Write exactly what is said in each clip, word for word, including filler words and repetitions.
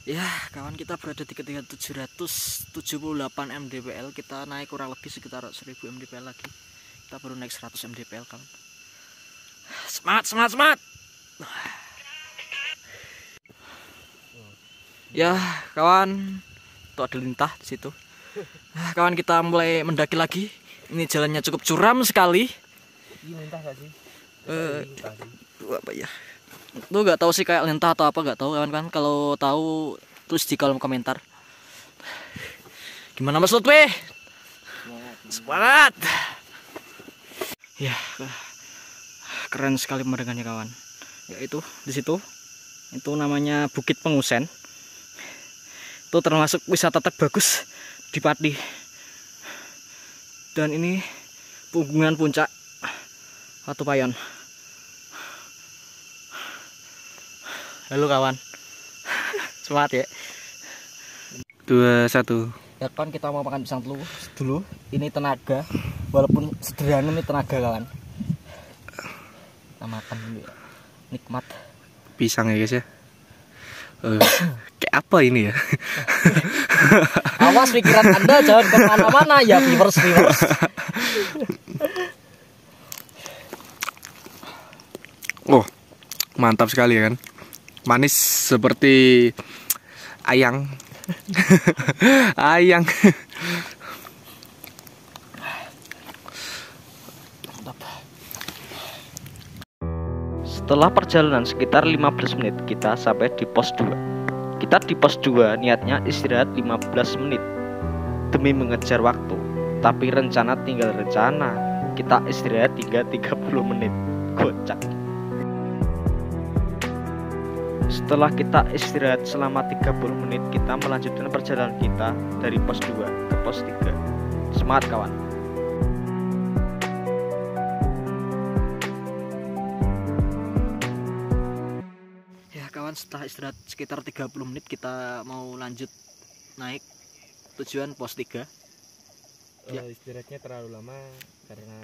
Ya, kawan, kita berada di ketinggian tujuh ratus tujuh puluh delapan mdpl. Kita naik kurang lebih sekitar seribu mdpl lagi. Kita baru naik seratus mdpl, kawan. Semangat, semangat, semangat. Ya, kawan, tuh ada lintah di situ. Nah, kawan, kita mulai mendaki lagi. Ini jalannya cukup curam sekali. Ini lintah gak sih? Eh, uh, apa ya? Lu nggak tahu sih kayak lintah atau apa, nggak tahu kawan-kawan. Kalau tahu tulis di kolom komentar. Gimana Mas Lutfi? Semangat. Ya, keren sekali pemandangannya, kawan. Yaitu di situ, itu namanya Bukit Pengusen. Itu termasuk wisata terbagus di Pati. Dan ini punggungan puncak Watu Payon. Halo kawan, semangat ya. Dua satu. Ya kawan, kita mau makan pisang dulu. Dulu, ini tenaga. Walaupun sederhana, ini tenaga kawan. Kita makan dulu ya. Nikmat. Pisang ya guys ya. Uh, kayak apa ini ya? Awas pikiran Anda jangan kemana-mana ya, viewers viewers. Oh, mantap sekali ya kan. Manis seperti ayang. Ayang. Setelah perjalanan sekitar lima belas menit, kita sampai di pos dua. Kita di pos dua niatnya istirahat lima belas menit demi mengejar waktu. Tapi rencana tinggal rencana. Kita istirahat hingga tiga puluh menit. Kocak. Setelah kita istirahat selama tiga puluh menit, kita melanjutkan perjalanan kita dari pos dua ke pos tiga. Semangat kawan. Ya kawan, setelah istirahat sekitar tiga puluh menit, kita mau lanjut naik tujuan pos tiga. Ya. Uh, istirahatnya terlalu lama karena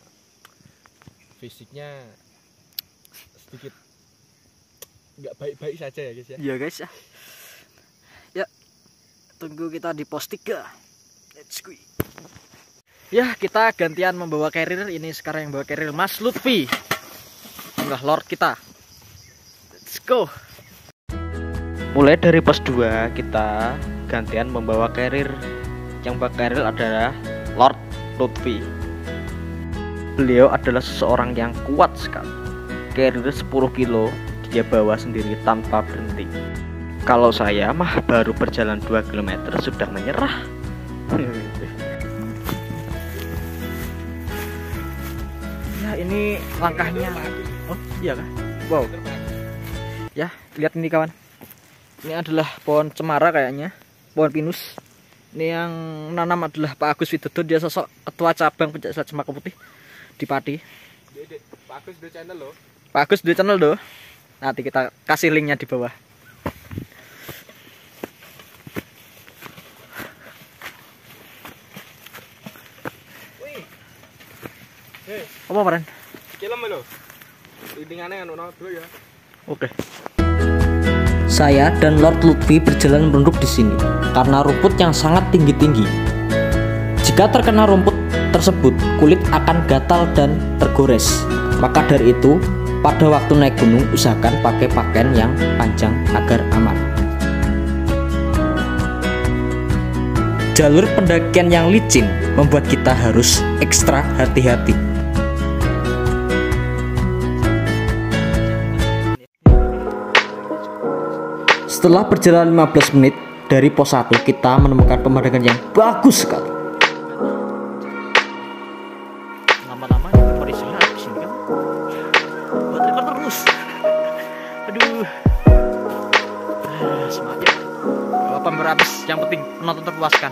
fisiknya sedikit nggak baik-baik saja ya guys ya. Iya guys ya. Ya, tunggu kita di pos tiga. Let's go. Ya, kita gantian membawa carrier. Ini sekarang yang bawa carrier Mas Lutfi. Enggak, Lord kita. Let's go. Mulai dari pos dua kita gantian membawa carrier. Yang bawa carrier adalah Lord Lutfi. Beliau adalah seseorang yang kuat sekali. Carrier sepuluh kilo dia bawa sendiri tanpa berhenti. Kalau saya mah baru berjalan dua kilometer sudah menyerah. Ya, ini langkahnya. Oh iya kan? Wow. Ya, lihat ini kawan. Ini adalah pohon cemara kayaknya, pohon pinus. Ini yang menanam adalah Pak Agus Widodo. Dia sosok ketua cabang pencaksilat Cempaka Putih di Pati. Pak Agus di channel loh. Pak Agus di channel loh. Nanti kita kasih linknya di bawah. Wih. Hei, Apa Paren? film lo. Leadingannya kan dulu ya. Oke. Saya dan Lord Lutfi berjalan merunduk di sini karena rumput yang sangat tinggi-tinggi. Jika terkena rumput tersebut, kulit akan gatal dan tergores. Maka dari itu, pada waktu naik gunung usahakan pakai pakaian yang panjang agar aman. Jalur pendakian yang licin membuat kita harus ekstra hati-hati. Setelah perjalanan lima belas menit dari pos satu, kita menemukan pemandangan yang bagus sekali. Lama-lama kondisinya habis ini kan. Baterai terus. Aduh. Semangat. Apa berhabis, yang penting penonton terpuaskan.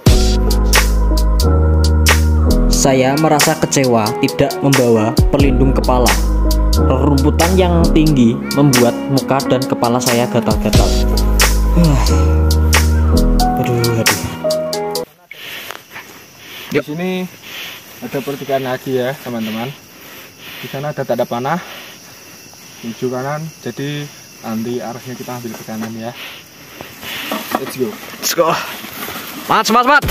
Saya merasa kecewa tidak membawa pelindung kepala. Rerumputan yang tinggi membuat muka dan kepala saya gatal-gatal. Aduh, aduh. Di sini ada pertigaan lagi ya teman-teman. Di sana ada tanda panah menuju kanan, jadi nanti arahnya kita ambil ke kanan ya. Let's go. Let's go. Semangat, semangat, semangat.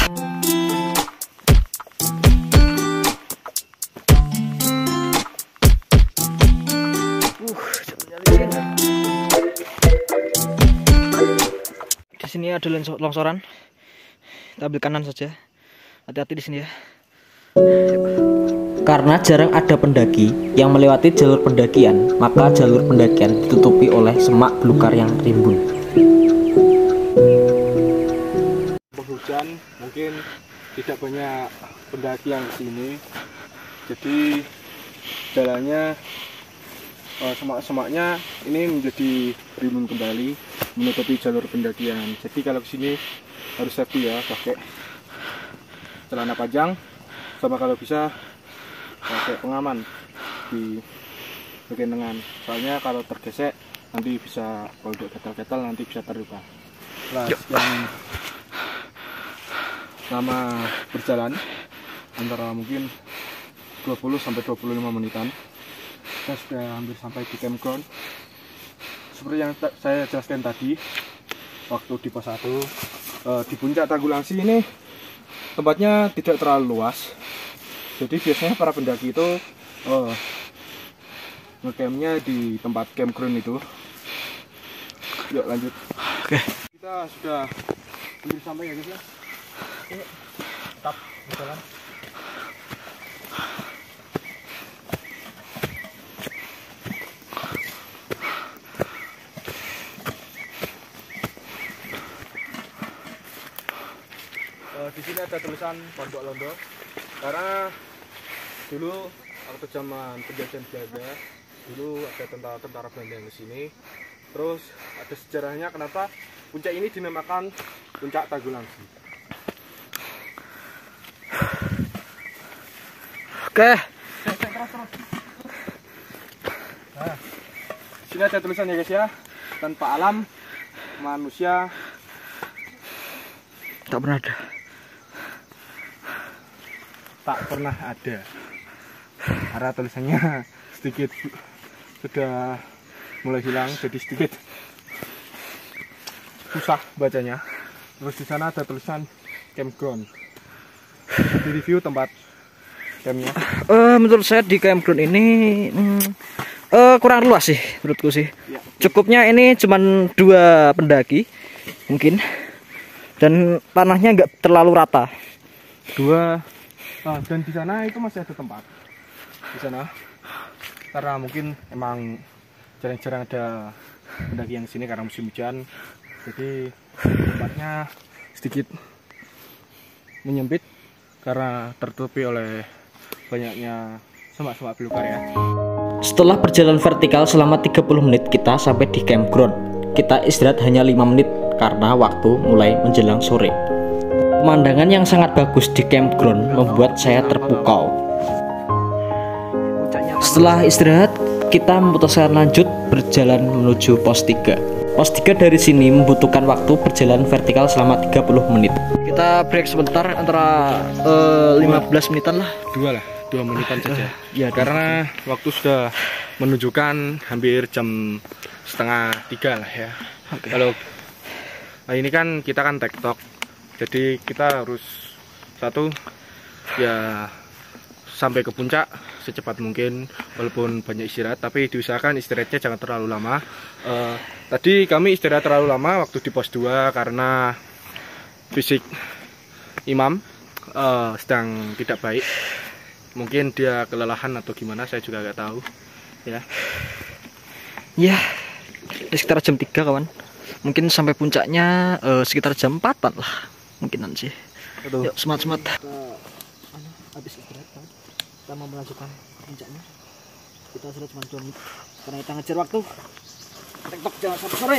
Di sini ada longsoran. Kita ambil kanan saja. Hati-hati di sini ya. Karena jarang ada pendaki yang melewati jalur pendakian, maka jalur pendakian ditutupi oleh semak belukar yang rimbun. Hujan mungkin tidak banyak pendaki yang kesini, jadi jalannya uh, semak-semaknya ini menjadi rimbun kembali, menutupi jalur pendakian. Jadi kalau kesini harus safety ya, pakai celana panjang, sama kalau bisa pakai pengaman di bagian lengan, soalnya kalau tergesek nanti bisa, kalau udah gatal-gatal nanti bisa terluka. Nah, yang lama berjalan antara mungkin dua puluh sampai dua puluh lima menitan, kita sudah hampir sampai di campground. Seperti yang saya jelaskan tadi waktu di pos satu, eh, di puncak Tagulangsi ini tempatnya tidak terlalu luas, jadi biasanya para pendaki itu eh, ngecampnya di tempat campground itu. Yuk lanjut. Oke. Kita sudah hampir sampai ya guys ya. Oke, tetap berjalan. Uh, di sini ada tulisan Pondok Londo, karena dulu waktu zaman penjajahan Belanda, dulu ada tentara-tentara Belanda yang kesini. Terus ada sejarahnya kenapa puncak ini dinamakan Puncak Tagulangsi. Oke. Nah, sini ada tulisan ya guys ya, tanpa alam manusia Tak pernah ada. tak pernah ada. Karena tulisannya sedikit sudah mulai hilang, jadi sedikit susah bacanya. Terus di sana ada tulisan campground. Di review tempat campnya. Uh, menurut saya di campground ini hmm, uh, kurang luas sih menurutku sih. Ya. Cukupnya ini cuman dua pendaki mungkin, dan tanahnya nggak terlalu rata. Dua. Nah, dan di sana itu masih ada tempat. Di sana karena mungkin emang jarang-jarang ada pendaki yang sini karena musim hujan, jadi tempatnya sedikit menyempit karena tertutupi oleh banyaknya semak-semak belukar ya. Setelah berjalan vertikal selama tiga puluh menit, kita sampai di campground. Kita istirahat hanya lima menit karena waktu mulai menjelang sore. Pemandangan yang sangat bagus di campground membuat saya terpukau. Setelah istirahat, kita memutuskan lanjut berjalan menuju pos tiga. Pos tiga dari sini membutuhkan waktu berjalan vertikal selama tiga puluh menit. Kita break sebentar antara uh, lima belas menitan lah. Dua lah, dua menitan saja. Ya, Karena waktu sudah menunjukkan hampir jam setengah tiga lah ya. Okay. Kalau nah ini kan kita kan tektok, jadi kita harus satu ya sampai ke puncak secepat mungkin, walaupun banyak istirahat, tapi diusahakan istirahatnya jangan terlalu lama. Uh, tadi kami istirahat terlalu lama waktu di pos dua karena fisik Imam uh, sedang tidak baik. Mungkin dia kelelahan atau gimana, saya juga nggak tahu ya. Ya, sekitar jam tiga kawan. Mungkin sampai puncaknya uh, sekitar jam empatan lah mungkinan sih. Betul. Yuk semangat-semangat. Habis istirahat kan, kita mau melanjutkan puncaknya. Kita sudah cuma dua menit karena kita ngejar waktu. Tektok jangan sampai sore.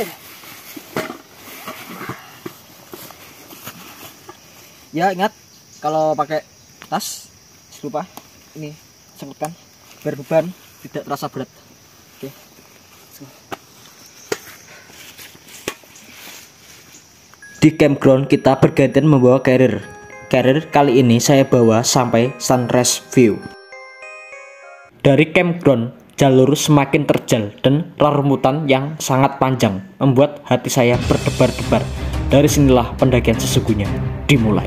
Ya ingat, kalau pakai tas jangan lupa ini sangkutkan biar beban tidak terasa berat. Oke. So. Di campground kita bergantian membawa carrier. Carrier kali ini saya bawa sampai sunrise view. Dari campground, jalur semakin terjal dan rerumputan yang sangat panjang membuat hati saya berdebar-debar. Dari sinilah pendakian sesungguhnya dimulai.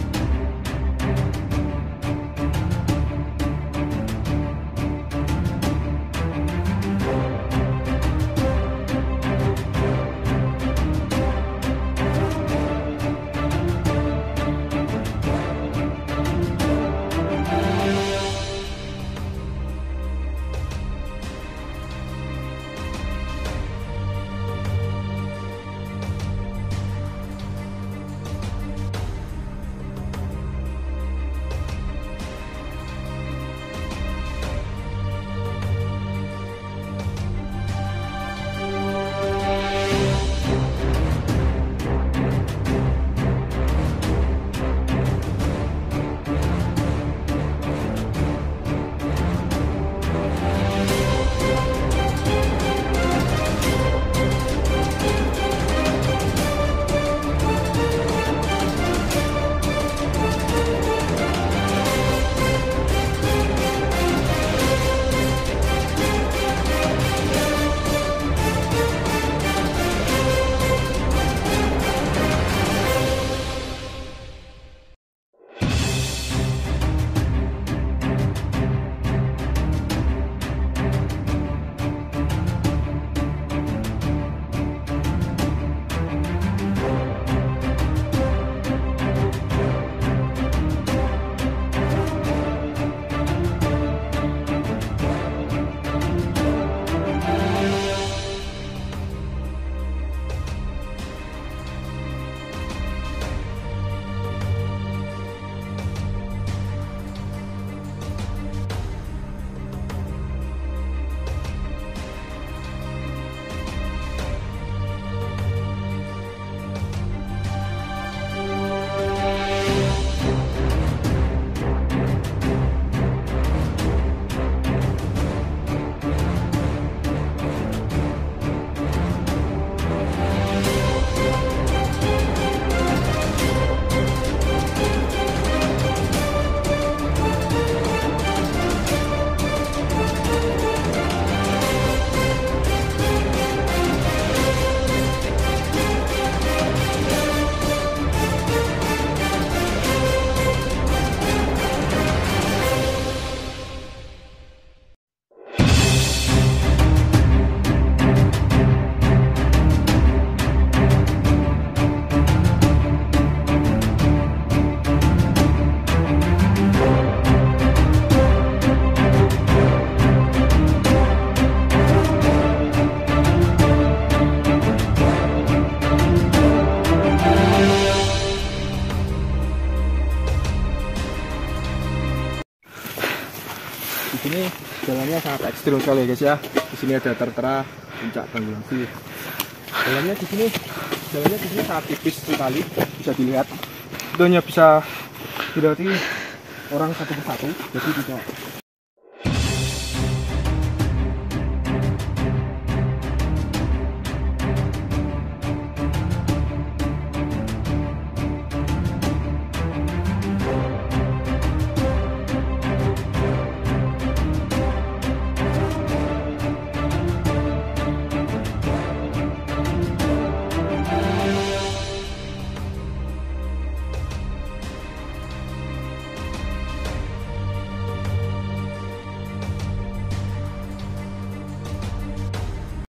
Di sini jalannya sangat ekstrim sekali ya guys ya. Di sini ada tertera puncak Bangladesh. Jalannya di sini, jalannya di sini sangat tipis sekali, bisa dilihat. Itu hanya bisa dilewati orang satu persatu, jadi tidak